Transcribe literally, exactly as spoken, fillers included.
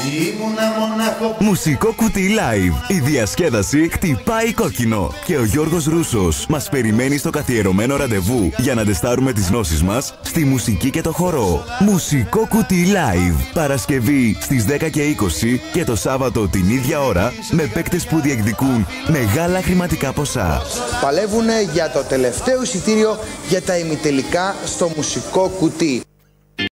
Μουσικό κουτί live. Η διασκέδαση χτυπάει κόκκινο. Και ο Γιώργος Ρούσος μας περιμένει στο καθιερωμένο ραντεβού για να τεστάρουμε τις γνώσεις μας στη μουσική και το χορό. Μουσικό κουτί live. Παρασκευή στις δέκα και είκοσι και το Σάββατο την ίδια ώρα με παίκτες που διεκδικούν μεγάλα χρηματικά ποσά. Παλεύουν για το τελευταίο εισιτήριο για τα ημιτελικά στο μουσικό κουτί.